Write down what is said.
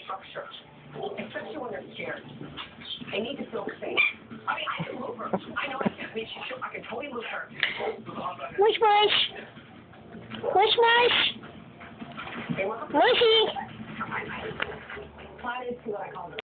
structure, especially when they're scared. They need to feel safe. I mean, I can move her. I know I can. I mean, I can totally move her. Mush, mush. Mush, mush. Mushy. Plan is to what I call them.